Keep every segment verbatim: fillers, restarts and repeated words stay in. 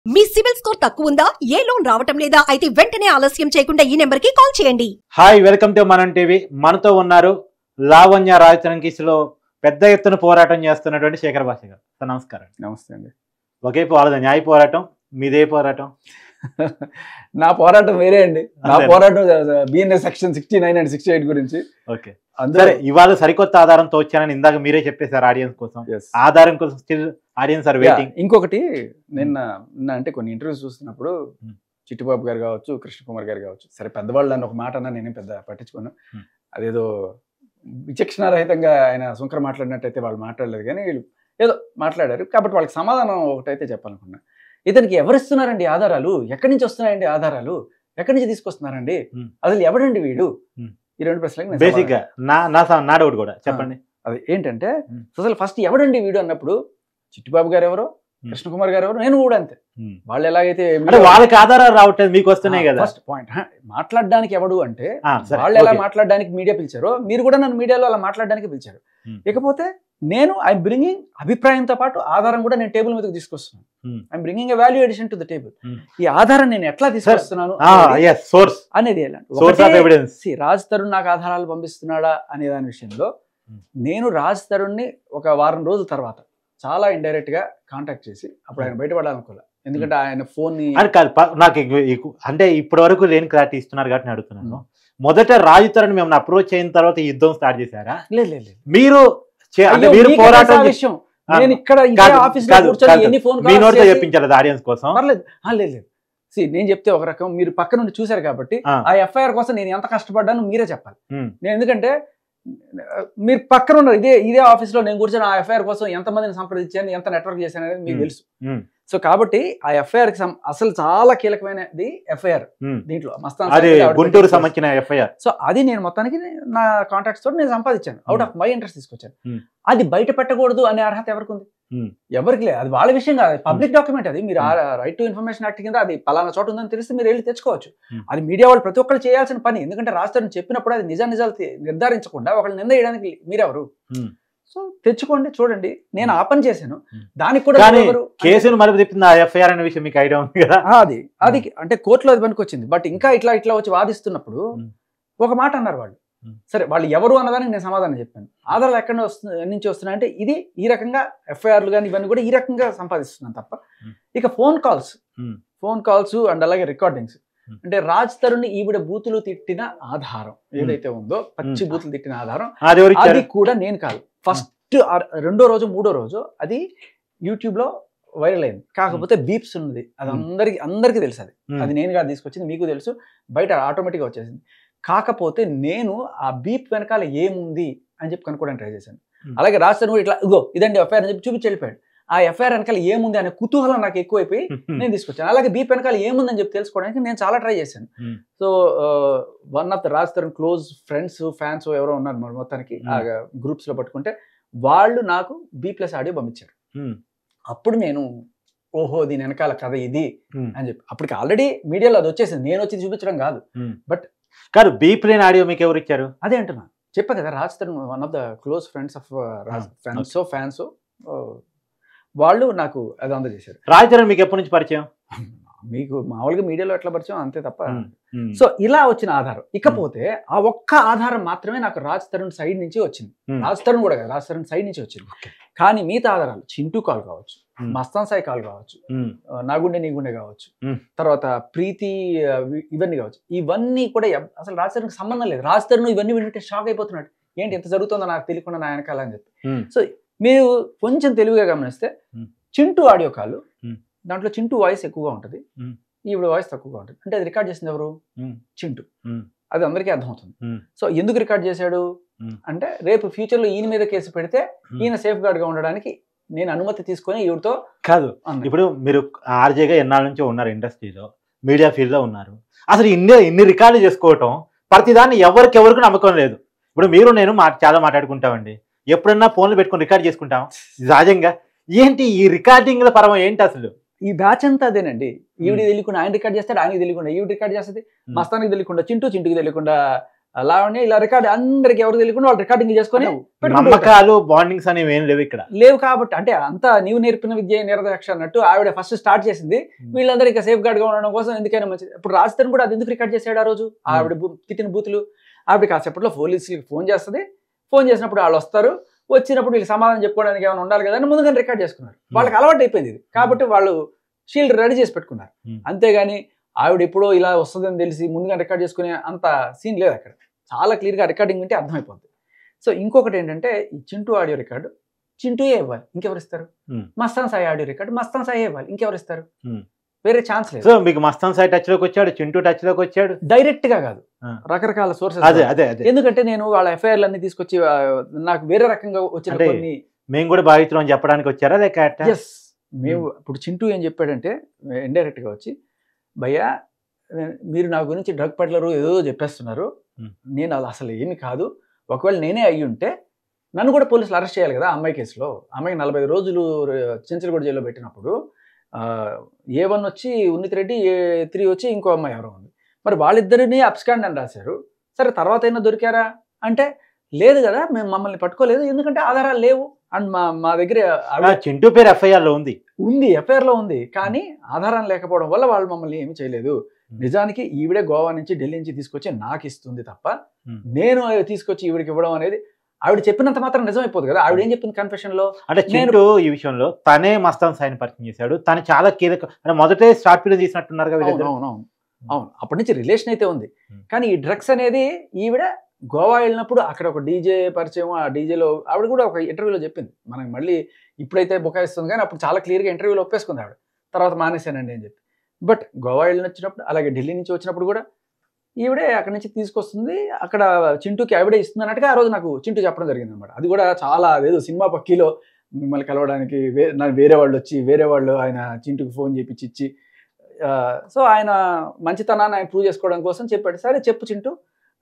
మీ CIBIL score తక్కువ ఉందా? ఏ loan రావటం లేదా? అయితే వెంటనే ఆలస్యం చేయకుండా ఈ నెంబర్ కి కాల్ చేయండి. Hi, welcome to Manam TV. మనతో ఉన్నారు లావణ్య రాజతరం కేసులో పెద్ద ఎత్తున పోరాటం చేస్తున్నటువంటి శేఖర్ భాష గారు. సార్ నమస్కారం. నమస్తే అండి. ఒకే వాళ్ళది న్యాయ పోరాటం, మీదే పోరాటం. నా పోరాటం వేరే అండి. నా పోరాటం BNS section sixty nine and sixty eight గురించి. ఓకే, సరే, ఇవాళ సరికొత్త ఆధారంతో వచ్చానని ఇందాక మీరే చెప్పేశారు ఆడియన్స్ కోసం. ఆధారం కోసం స్టిల్ ఆడియన్స్ ఆర్ వెయిటింగ్. ఇంకొకటి, నిన్న నిన్న అంటే కొన్ని ఇంటర్వ్యూస్ చూస్తున్నప్పుడు చిట్టిబాబు గారు కావచ్చు, కృష్ణ కుమార్ గారు కావచ్చు, సరే పెద్దవాళ్ళు అని ఒక మాట అన్నా నేనేం పెద్ద పట్టించుకోను. అదేదో విచక్షణారహితంగా ఆయన శుంకర మాట్లాడినట్టయితే వాళ్ళు మాట్లాడలేదు, కానీ వీళ్ళు ఏదో మాట్లాడారు కాబట్టి వాళ్ళకి సమాధానం ఒకటైతే చెప్పాలనుకున్నా. ఇతనికి ఎవరిస్తున్నారండి ఆధారాలు? ఎక్కడి నుంచి వస్తున్నాయండి ఆధారాలు? ఎక్కడి నుంచి తీసుకొస్తున్నారండి? అసలు ఎవడండి వీడు? ఈ రెండు ప్రశ్నలకు బేసిక్ గా నా డౌట్ కూడా చెప్పండి. అది ఏంటంటే, అసలు ఫస్ట్ ఎవడండి వీడు అన్నప్పుడు చిట్టిబాబు గారు ఎవరో, కృష్ణ కుమార్ గారు ఎవరో, నేను కూడా అంతే. వాళ్ళు ఎలాగైతే వాళ్ళకి ఆధారాలు రావట్లేదు, మీకు వస్తున్నాయి కదా. ఫస్ట్ పాయింట్, మాట్లాడడానికి ఎవడు అంటే వాళ్ళు ఎలా మాట్లాడడానికి మీడియా పిలిచారో మీరు కూడా నన్ను మీడియాలో అలా మాట్లాడడానికి పిలిచారు. ఇకపోతే నేను ఐఎమ్ బ్రింగింగ్ అభిప్రాయంతో పాటు ఆధారం కూడా నేను టేబుల్ మీదకి తీసుకొస్తున్నాను. I'm bringing a value addition to the table. ఈ ఆధారం నేను ఎట్లా తీసుకొస్తున్నాను అనేది రాజ్ తరుణ్ నాకు ఆధారాలు పంపిస్తున్నాడా అనే దాని విషయంలో నేను రాజ్ తరుణ్ని ఒక వారం రోజుల తర్వాత చాలా ఇండైరెక్ట్ గా కాంటాక్ట్ చేసి అప్పుడు ఆయన బయటపడాలనుకోలే. ఎందుకంటే ఆయన ఫోన్ ని నాకు అంటే ఇప్పటి వరకు లేని క్లారిటీ ఇస్తున్నారు కాబట్టి అడుగుతున్నాను. మొదట రాజ్ తరుణ్ మేము అప్రోచ్ అయిన తర్వాత ఈ యుద్ధం స్టార్ట్ చేశారా? లేదు, మీరు మీరు పోరాటం విషయం నేను ఇక్కడ ఆఫీస్ లో కూర్చొని ఎన్ని ఫోన్ చెప్పించారు ఆడియన్స్ కోసం? పర్లేదు, లేదు సి నేను చెప్తే ఒక రకం, మీరు పక్క నుండి చూసారు కాబట్టి ఆ ఎఫ్ఐఆర్ కోసం నేను ఎంత కష్టపడ్డాను మీరే చెప్పాలి. నేను ఎందుకంటే మీరు పక్కన ఉన్నారు, ఇదే ఇదే ఆఫీస్ లో నేను కూర్చొని ఆ ఎఫ్ఐఆర్ కోసం ఎంతమందిని సంప్రదించాను, ఎంత నెట్వర్క్ చేశాను అనేది మీకు తెలుసు. సో కాబట్టి ఆ ఎఫ్ఐఆర్ కి అసలు చాలా కీలకమైనది ఎఫ్ఐఆర్. దీంట్లో గుంటూరు సంబంధించిన ఎఫ్ఐఆర్. సో అది నేను మొత్తానికి నా కాంటాక్ట్స్ తోటి నేను సంపాదించాను, అవుట్ ఆఫ్ మై ఇంట్రెస్ట్ తీసుకొచ్చాను. అది బయట పెట్టకూడదు అనే అర్హత ఎవరికి ఉంది? ఎవరికి లేదు. అది వాళ్ళ విషయం కాదు, పబ్లిక్ డాక్యుమెంట్. అది మీరు రైట్ టు ఇన్ఫర్మేషన్ యాక్ట్ కింద అది పలానా చోట ఉందని తెలిస్తే మీరు వెళ్ళి తెచ్చుకోవచ్చు. అది మీడియా వాళ్ళు ప్రతి ఒక్కరు చేయాల్సిన పని. ఎందుకంటే రాష్ట్రాన్ని చెప్పినప్పుడు అది నిజా నిజాలు నిర్ధారించకుండా ఒకళ్ళు నింద వేయడానికి మీరెవరు? సో తెచ్చుకోండి, చూడండి. నేను ఆ పని చేశాను. దానికి కూడా కేసును మలుపు తిప్పింది ఆ ఎఫ్ఐఆర్ అనే విషయం మీకు ఐడియా ఉంది కదా? అది అది అంటే కోర్టులో అది పనికి వచ్చింది. బట్ ఇంకా ఇట్లా ఇట్లా వచ్చి వాదిస్తున్నప్పుడు ఒక మాట అన్నారు వాళ్ళు. సరే, వాళ్ళు ఎవరు అన్నదానికి నేను సమాధానం చెప్పాను. ఆధారాలు ఎక్కడ వస్తుంది నుంచి వస్తున్నాయి అంటే ఇది ఈ రకంగా ఎఫ్ఐఆర్లు కానీ ఇవన్నీ కూడా ఈ రకంగా సంపాదిస్తున్నాను తప్ప. ఇక phone calls phone calls and అలాగే రికార్డింగ్స్ అంటే రాజ్ తరుణ్ ఈవిడ బూతులు తిట్టిన ఆధారం ఏదైతే ఉందో, పచ్చి బూతులు తిట్టిన ఆధారం, అది కూడా నేను కాదు. ఫస్ట్ రెండో రోజు మూడో రోజు అది యూట్యూబ్ లో వైరల్ అయింది. కాకపోతే బీప్స్ ఉన్నది, అది అందరికి అందరికీ తెలుసు. అది అది నేను కాదు తీసుకొచ్చింది, మీకు తెలుసు, బయట ఆటోమేటిక్గా వచ్చేసింది. కాకపోతే నేను ఆ బీప్ వెనకాల ఏముంది అని చెప్పి కనుక్కోవడానికి ట్రై చేశాను. అలాగే రాజ్ తరుణ్ కూడా ఇట్లా ఇగో ఇదండి ఎఫ్ఐఆర్ అని చెప్పి చూపించి వెళ్ళిపోయాడు. ఆ ఎఫ్ఐఆర్ వెనకాల ఏముంది అనే కుతూహలం నాకు ఎక్కువైపోయి నేను తీసుకొచ్చాను. అలాగే బీప్ వెనకాల ఏముందని చెప్పి తెలుసుకోవడానికి నేను చాలా ట్రై చేశాను. So one of the Raj Tarun close friends fans ఎవరో ఉన్నారు మరి మొత్తానికి ఆ గ్రూప్స్ లో పట్టుకుంటే వాళ్ళు నాకు బీ ప్లస్ ఆడియో పంపించారు. అప్పుడు నేను ఓహో దీని వెనకాల కథ ఇది అని చెప్పి అప్పటికి ఆల్రెడీ మీడియాలో అది వచ్చేసింది, నేను వచ్చి చూపించడం కాదు. బట్ కాదు, బీప్ లేని ఆడియో మీకు ఎవరు ఇచ్చారు? అదే అంటున్నా, చెప్పా కదా, Raj Tarun one of the close friends of Raj fans fans వాళ్ళు నాకు అది అందజేశారు. రాజ్ తరుణ్ మీకు ఎప్పటి నుంచి పరిచయం? మీకు మామూలుగా మీడియాలో ఎట్లా పరిచయం అంతే తప్ప. సో ఇలా వచ్చిన ఆధారం. ఇకపోతే ఆ ఒక్క ఆధారం మాత్రమే నాకు రాజ్ తరుణ్ సైడ్ నుంచి వచ్చింది. రాజ్ తరుణ్ కూడా కదా, రాజ్ తరుణ్ సైడ్ నుంచి వచ్చింది. కానీ మిగతా ఆధారాలు చింటూ కాల్ కావచ్చు, మస్తాన్ సాయి కాల్ కావచ్చు, నాగుండె నీగుండె కావచ్చు, తర్వాత ప్రీతి ఇవన్నీ కావచ్చు, ఇవన్నీ కూడా అసలు రాజ్ తరుణ్కి సంబంధం లేదు. రాజ్ తరుణ్ ఇవన్నీ వింటే షాక్ అయిపోతున్నాడు, ఏంటి ఎంత జరుగుతుందో నాకు తెలియకుండా నా వెనకాల అని చెప్పి. సో మీరు కొంచెం తెలివిగా గమనిస్తే చింటూ ఆడియో కాల్, దాంట్లో చింటూ వాయిస్ ఎక్కువగా ఉంటుంది, ఈవిడ వాయిస్ తక్కువగా ఉంటుంది. అంటే అది రికార్డ్ చేసింది ఎవరు? చింటూ. అది అందరికీ అర్థమవుతుంది. సో ఎందుకు రికార్డ్ చేశాడు అంటే రేపు ఫ్యూచర్ లో ఈయన మీద కేసు పెడితే ఈయన సేఫ్ గార్డ్ గా ఉండడానికి నేను అనుమతి తీసుకొని ఈవిడతో కాదు. ఇప్పుడు మీరు ఆర్జేగా ఎన్నాళ్ళ నుంచో ఉన్నారు, ఇండస్ట్రీలో మీడియా ఫీల్డ్ లో ఉన్నారు. అసలు ఇన్ని ఇన్ని రికార్డు చేసుకోవటం, ప్రతిదాన్ని ఎవరికెవరికి నమ్మకం లేదు. ఇప్పుడు మీరు నేను మా చాలా మాట్లాడుకుంటామండి, ఎప్పుడన్నా ఫోన్లు పెట్టుకుని రికార్డ్ చేసుకుంటాం సహజంగా. ఏంటి ఈ రికార్డింగ్ల పరమ ఏంటి అసలు? ఈ బ్యాచ్ అంతా అదేనండి. ఈవిడ తెలియకుండా ఆయన రికార్డ్ చేస్తాడు, ఆయనకి తెలియకుండా ఈవిడ రికార్డ్ చేస్తుంది, మస్తానికి తెలియకుండా చింటూ, చింటూకి తెలియకుండా లావణ్య ఇలా రికార్డ్ అందరికి ఎవరు తెలియకుండా వాళ్ళు రికార్డింగ్ చేసుకొని నమ్మకాలు బాండింగ్స్ అనేవి ఏం లేవు ఇక్కడ లేవు కాబట్టి అంటే అంతా నీవు నేర్పిన విద్య నిరదక్ష అన్నట్టు ఆవిడ ఫస్ట్ స్టార్ట్ చేసింది వీళ్ళందరూ ఇంకా సేఫ్ గార్డ్ గా ఉండడం కోసం ఎందుకైనా మంచిది. ఇప్పుడు రాజధాని కూడా అది ఎందుకు రికార్డ్ చేశాడు ఆ రోజు ఆవిడ తిట్టిన బూతులు ఆవిడ కాసేపట్లో పోలీసులకి ఫోన్ చేస్తుంది. ఫోన్ చేసినప్పుడు వాళ్ళు వస్తారు, వచ్చినప్పుడు వీళ్ళు సమాధానం చెప్పుకోవడానికి ఏమైనా ఉండాలి కదా అని ముందుగానే రికార్డ్ చేసుకున్నారు. వాళ్ళకి అలవాటు అయిపోయింది ఇది కాబట్టి వాళ్ళు షీల్డ్ రెడీ చేసి పెట్టుకున్నారు. అంతేగాని ఆవిడ ఎప్పుడో ఇలా వస్తుందని తెలిసి ముందుగా రికార్డ్ చేసుకునే అంత సీన్ లేదు అక్కడ. చాలా క్లియర్గా రికార్డింగ్ వింటే అర్థమైపోతుంది. సో ఇంకొకటి ఏంటంటే ఈ చింటూ ఆడియో రికార్డు చింటూయే ఇవ్వాలి, ఇంకెవరు ఇస్తారు? మస్తాన్ సాయి ఆడియో రికార్డు మస్తాన్ సాయి ఇవ్వాలి, ఇంకెవరు ఇస్తారు? వేరే ఛాన్స్ లేదు. సో మీకు మస్తాన్ సాయి టచ్ లోకి వచ్చాడు, చింటూ టచ్ లోకి వచ్చాడు, డైరెక్ట్ గా కాదు రకరకాల సోర్సెస్. అదే అదే అదే ఎందుకంటే నేను వాళ్ళ ఎఫ్ఐఆర్లు అన్ని తీసుకొచ్చి నాకు వేరే రకంగా వచ్చిన కొన్ని మేము కూడా బాధితులు అని చెప్పడానికి వచ్చారా లేక? ఎస్, మేము ఇప్పుడు చింటూ ఏం చెప్పాడంటే ఇండైరెక్ట్ గా వచ్చి భయ్యా మీరు నా గురించి డ్రగ్ పెడ్లరు ఏదో చెప్పేస్తున్నారు, నేను అది అసలు ఏమి కాదు, ఒకవేళ నేనే అయ్యి ఉంటే నన్ను కూడా పోలీసులు అరెస్ట్ చేయాలి కదా అమ్మాయి కేసులో. అమ్మాయికి నలభై రోజులు చెంచలగూడ జైల్లో పెట్టినప్పుడు ఏ వన్ వచ్చి ఉన్నిత్ రెడ్డి, ఏ త్రీ వచ్చి ఇంకో అమ్మాయి ఎవరో ఉంది, మరి వాళ్ళిద్దరిని అబ్స్కాండ్ అని రాశారు. సరే తర్వాత అయినా దొరికారా అంటే లేదు కదా, మేము మమ్మల్ని పట్టుకోలేదు ఎందుకంటే ఆధారాలు లేవు అండ్ మా మా దగ్గర చింటూ పేరు ఎఫ్ఐఆర్ లో ఉంది ఉంది ఎఫ్ఐఆర్ లో ఉంది కానీ ఆధారం లేకపోవడం వల్ల వాళ్ళు మమ్మల్ని ఏమి చేయలేదు. నిజానికి ఈవిడే గోవా నుంచి ఢిల్లీ నుంచి తీసుకొచ్చి నాకు ఇస్తుంది తప్ప నేను తీసుకొచ్చి ఈవిడికి ఇవ్వడం అనేది ఆవిడ చెప్పినంత మాత్రం నిజం అయిపోదు కదా. ఆవిడ ఏం చెప్పింది కన్ఫెషన్ లో అంటే చింటూ ఈ విషయంలో తనే మస్తాన్ సాయిని పరిచయం చేశాడు, తను చాలా కీలక అంటే మొదటే స్టార్ట్ ఫిల్మ్ తీసినట్టున్నారు కదా. అవును అవును అప్పటి నుంచి రిలేషన్ అయితే ఉంది కానీ ఈ డ్రగ్స్ అనేది ఈవిడ గోవా వెళ్ళినప్పుడు అక్కడ ఒక డీజే పరిచయం, ఆ డీజేలో ఆవిడ కూడా ఒక ఇంటర్వ్యూలో చెప్పింది. మనకి మళ్ళీ ఇప్పుడైతే బుకాయిస్తుంది కానీ అప్పుడు చాలా క్లియర్గా ఇంటర్వ్యూలో ఒప్పేసుకుంది ఆవిడ, తర్వాత మానేశానండి అని చెప్పి. బట్ గోవా వెళ్ళి వచ్చినప్పుడు అలాగే ఢిల్లీ నుంచి వచ్చినప్పుడు కూడా ఈవిడే అక్కడి నుంచి తీసుకొస్తుంది, అక్కడ చింటూకి ఆవిడే ఇస్తుంది అన్నట్టుగా ఆ రోజు నాకు చింటూ చెప్పడం జరిగింది అనమాట. అది కూడా చాలా అదేదో సినిమా పక్కీలో మిమ్మల్ని కలవడానికి వే నాకు వేరే వాళ్ళు వచ్చి వేరే వాళ్ళు ఆయన చింటూకి ఫోన్ చేపించి ఇచ్చి సో ఆయన మంచితనాన్ని ఆయన ప్రూవ్ చేసుకోవడం కోసం చెప్పాడు. సరే చెప్పు చింటూ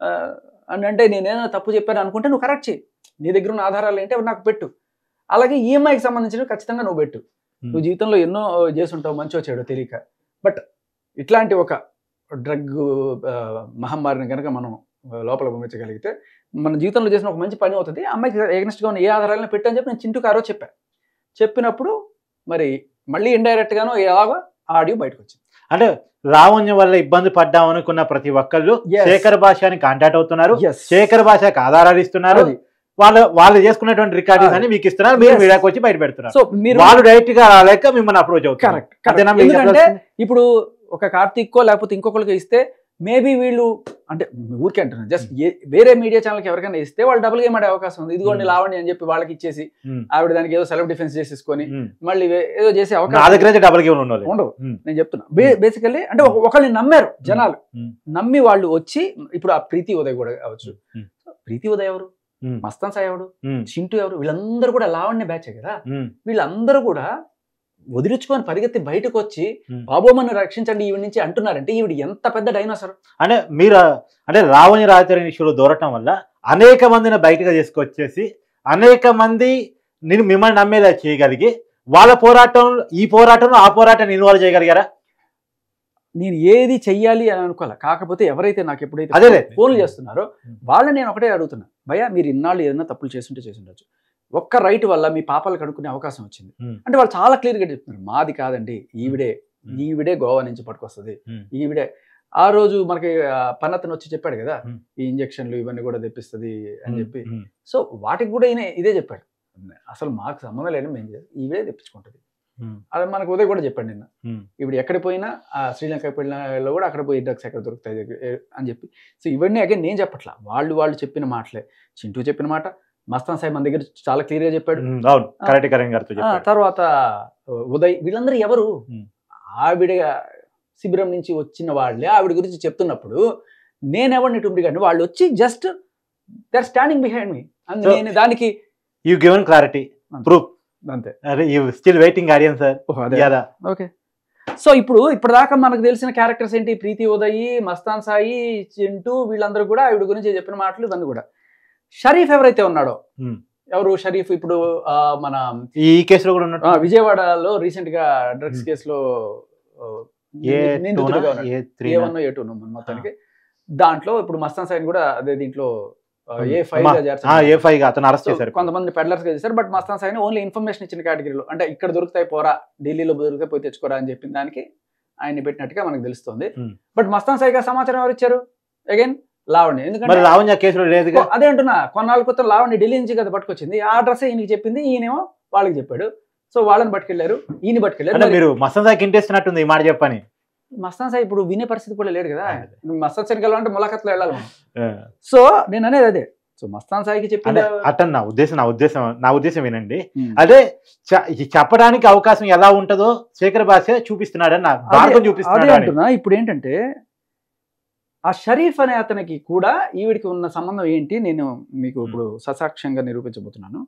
అని అంటే నేనేదో తప్పు చెప్పాను అనుకుంటే నువ్వు కరెక్ట్ చేయి, నీ దగ్గర ఉన్న ఆధారాలు ఏంటి అవి నాకు పెట్టు, అలాగే ఈఎంఐకి సంబంధించినవి ఖచ్చితంగా నువ్వు పెట్టు. నువ్వు జీవితంలో ఎన్నో చేసుంటావు మంచో చెడో తెలియక, బట్ ఇట్లాంటి ఒక డ్రగ్ మహమ్మారిని కనుక మనం లోపల పంపించగలిగితే మన జీవితంలో చేసిన ఒక మంచి పని అవుతుంది. అమ్మాయికి ఎగ్నెస్ట్గా ఉన్న ఏ ఆధారాలను పెట్టని చెప్పి నేను చింటూకి ఆ రోజు చెప్పాను. చెప్పినప్పుడు మరి మళ్ళీ ఇండైరెక్ట్ గాను ఎలాగో ఆడియో బయటకు వచ్చింది. అంటే లావణ్య వల్ల ఇబ్బంది పడ్డాం అనుకున్న ప్రతి ఒక్కళ్ళు శేఖర్ భాషని కాంటాక్ట్ అవుతున్నారు, శేఖర్ భాషకి ఆధారాలు ఇస్తున్నారు, వాళ్ళు వాళ్ళు చేసుకున్నటువంటి రికార్డింగ్స్ అని మీకు ఇస్తున్నారు, మీరు మీడియాకి వచ్చి బయట పెడుతున్నారు. సో వాళ్ళు డైరెక్ట్ గా రాలేక మిమ్మల్ని అప్రోచ్ అవుతారు. ఎందుకంటే ఇప్పుడు ఒక కార్తీక్కో లేకపోతే ఇంకొకరికి ఇస్తే మేబీ వీళ్ళు అంటే ఊరికే అంటున్నారు జస్ట్ వేరే మీడియా ఛానల్కి ఎవరికైనా ఇస్తే వాళ్ళు డబుల్ గేమ్ ఆడే అవకాశం ఉంది. ఇదిగోండి లావణ్య అని చెప్పి వాళ్ళకి ఇచ్చేసి ఆవిడ దానికి ఏదో సెల్ఫ్ డిఫెన్స్ చేసేసుకొని మళ్ళీ ఏదో చేసే అవకాశం డబుల్ గేమ్ ఉండవు. నేను చెప్తున్నా బేసికల్లీ అంటే ఒకళ్ళని నమ్మారు జనాలు, నమ్మి వాళ్ళు వచ్చి ఇప్పుడు ఆ ప్రీతి ఉదయ్ కూడా కావచ్చు, ప్రీతి ఉదయ్ ఎవరు, మస్తాన్ సాయి ఎవడు, చింటూ ఎవరు, వీళ్ళందరూ కూడా లావణ్య బ్యాచే కదా. వీళ్ళందరూ కూడా వదిలించుకొని పరిగెత్తి బయటకు వచ్చి బాబోమని రక్షించండి ఈవిడ నుంచి అంటున్నారంటే ఈవిడ ఎంత పెద్ద డైనోసర్. అంటే మీరు అంటే రావణి రాజధాని ఇష్యూలో దూరటం వల్ల అనేక మందిని బయటగా తీసుకొచ్చేసి అనేక మంది నేను మిమ్మల్ని నమ్మేలా చేయగలిగి వాళ్ళ పోరాటం ఈ పోరాటంలో ఆ పోరాటాన్ని ఇన్వాల్వ్ చేయగలిగారా? నేను ఏది చెయ్యాలి అని అనుకోవాలి, కాకపోతే ఎవరైతే నాకు ఎప్పుడైతే అదే ఫోన్లు చేస్తున్నారో వాళ్ళని నేను ఒకటే అడుగుతున్నా, భయ్యా మీరు ఇన్నాళ్ళు ఏదైనా తప్పులు చేస్తుంటే చేసి ఉండొచ్చు, ఒక్క రైట్ వల్ల మీ పాపాలు కడుక్కునే అవకాశం వచ్చింది అంటే వాళ్ళు చాలా క్లియర్గా చెప్తున్నారు మాది కాదండి ఈవిడే ఈవిడే గోవా నుంచి పట్టుకొస్తుంది, ఈవిడే ఆ రోజు మనకి పన్నతను వచ్చి చెప్పాడు కదా ఈ ఇంజక్షన్లు ఇవన్నీ కూడా తెప్పిస్తుంది అని చెప్పి. సో వాటికి కూడా ఈయన ఇదే చెప్పాడు, అసలు మాకు సంబంధం లేని మేము ఈవిడే తెప్పించుకుంటుంది. అది మనకు ఉదయ్ కూడా చెప్పాడు నిన్న, ఇప్పుడు ఎక్కడికి పోయినా ఆ శ్రీలంక పోయినలో కూడా అక్కడ పోయి డ్రగ్స్ ఎక్కడ దొరుకుతాయి అని చెప్పి. సో ఇవన్నీ అగైన్ నేను చెప్పట్లా, వాళ్ళు వాళ్ళు చెప్పిన మాటలే. చింటూ చెప్పిన మాట, మస్తాన్ సాయి మన దగ్గర చాలా క్లియర్ గా చెప్పాడు. తర్వాత ఉదయ్, వీళ్ళందరూ ఎవరు? ఆవిడ శిబిరం నుంచి వచ్చిన వాళ్ళే ఆవిడ గురించి చెప్తున్నప్పుడు నేనెవరిని టుమ్డి కానీ వాళ్ళు వచ్చి just they are standing behind me. నేను దానికి యు గివెన్ క్లారిటీ ప్రూఫ్ అంతే. You still waiting audience sir. Okay, so ఇప్పుడు ఇప్పటిదాకా మనకు తెలిసిన క్యారెక్టర్స్ ఏంటి? ప్రీతి ఉదయ్, మస్తాన్ సాయి, చింటూ, వీళ్ళందరూ కూడా ఆవిడ గురించి చెప్పిన మాటలు ఇవన్నీ కూడా. షరీఫ్ ఎవరైతే ఉన్నాడో, ఎవరు షరీఫ్? ఇప్పుడు మన ఈ కేసులో కూడా ఉన్నాడు, విజయవాడలో రీసెంట్ గా డ్రగ్స్ కేసులో మొత్తానికి దాంట్లో ఇప్పుడు మస్తాన్ సాయిని కూడా అదే దీంట్లో ఏ ఫైవ్ గా ఏ ఫైవ్ గా అతను అరెస్ట్ చేశారు. కొంతమంది పెడ్లర్స్ గా చేశారు. But Mastan Saini only information ఇచ్చిన కేటగిరీలో, అంటే ఇక్కడ దొరుకుతాయి పోరా, ఢిల్లీలో దొరికితే పోయి తెచ్చుకోరా అని చెప్పిన దానికి ఆయన పెట్టినట్టుగా మనకు తెలుస్తుంది. బట్ మస్తాన్ సాయిగా సమాచారం ఎవరు ఇచ్చారు? అగైన్ లావణ్య. ఎందుకంటే లావణ్య కేసులో లేదు. అదే అంటున్నా, కొన్నాళ్ళ కొత్త లావణ్య ఢిల్లీ నుంచి కదా పట్టుకొచ్చింది. ఆ అడ్రస్ ఈయనకి చెప్పింది, ఈయనేమో వాళ్ళకి చెప్పాడు. సో వాళ్ళని పట్టుకెళ్లారు, ఈయన పట్టుకెళ్లారు. మీరు మస్తాన్ సాయికి ఇంటెస్తున్నట్టుంది ఈ మాట చెప్పని. మస్తాన్ సాయి ఇప్పుడు వినే పరిస్థితి కూడా లేడు కదా. మస్తాన్ సాయికి వెళ్ళాలంటే ములాఖత్లో వెళ్ళాలి మనం. సో నేను అనేది అదే. సో మస్తాన్ సాయికి చెప్పి అటన్ నా ఉద్దేశం నా ఉద్దేశం నా ఉద్దేశం వినండి. అదే చెప్పడానికి అవకాశం ఎలా ఉంటుందో శేఖర్ భాష చూపిస్తున్నాడని నా మార్గం చూపిస్తున్నాడు అంటున్నా. ఇప్పుడు ఏంటంటే ఆ షరీఫ్ అనే అతనికి కూడా ఈవిడికి ఉన్న సంబంధం ఏంటి నేను మీకు ఇప్పుడు ససాక్ష్యంగా నిరూపించబోతున్నాను.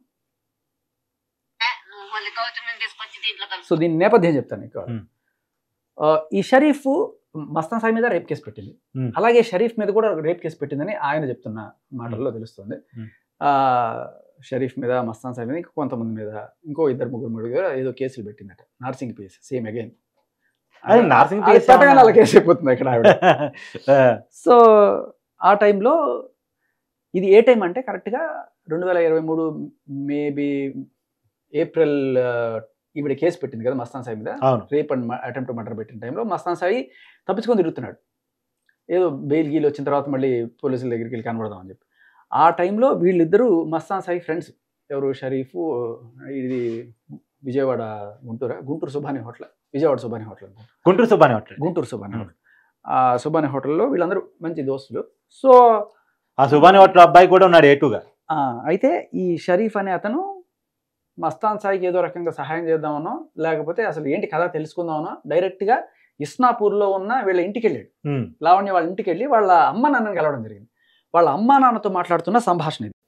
సో దీని నేపథ్యం చెప్తాను ఇక్కడ. ఈ షరీఫ్ మస్తాన్ సాయి మీద రేప్ కేసు పెట్టింది, అలాగే షరీఫ్ మీద కూడా రేప్ కేసు పెట్టిందని ఆయన చెప్తున్న మాటల్లో తెలుస్తుంది. ఆ షరీఫ్ మీద, మస్తాన్ సాయి మీద, ఇంకా కొంతమంది మీద, ఇంకో ఇద్దరు ముగ్గురు మీద ఏదో కేసులు పెట్టిందట. Narsingi PS same again Narsingi అలా కేసు అయిపోతుంది ఇక్కడ ఆవిడ. సో ఆ టైంలో ఇది ఏ టైం అంటే కరెక్ట్గా రెండు వేల ఇరవై మూడు మేబీ ఏప్రిల్ ఈవిడ కేసు పెట్టింది కదా మస్తాన్ సాయి మీద, రేప్ అండ్ అటెంప్ట్ మర్డర్ పెట్టిన టైంలో మస్తాన్ సాయి తప్పించుకొని తిరుగుతున్నాడు. ఏదో బెయిల్ గీలు వచ్చిన తర్వాత మళ్ళీ పోలీసుల దగ్గరికి వెళ్ళి కనబడదాం అని చెప్పి. ఆ టైంలో వీళ్ళిద్దరూ మస్తాన్ సాయి ఫ్రెండ్స్, ఎవరు షరీఫ్, ఇది Vijayawada Guntur Guntur Subani hotel, Vijayawada Subani hotel, Guntur Subani hotel Guntur Subani hotel ఆ సుబాని హోటల్లో వీళ్ళందరూ మంచి దోస్తులు. సో ఆ సుబాని హోటల్ అబ్బాయి కూడా ఉన్నాడు ఏటుగా. అయితే ఈ షరీఫ్ అనే అతను మస్తాన్ సాయికి ఏదో రకంగా సహాయం చేద్దామనో, లేకపోతే అసలు ఏంటి కథ తెలుసుకుందామనో డైరెక్ట్గా ఇస్నాపూర్లో ఉన్న వీళ్ళ ఇంటికి వెళ్ళాడు. లావణ్య వాళ్ళ ఇంటికి వెళ్ళి వాళ్ళ అమ్మ నాన్నని కలవడం జరిగింది. వాళ్ళ అమ్మ నాన్నతో మాట్లాడుతున్న సంభాషణ ఇది.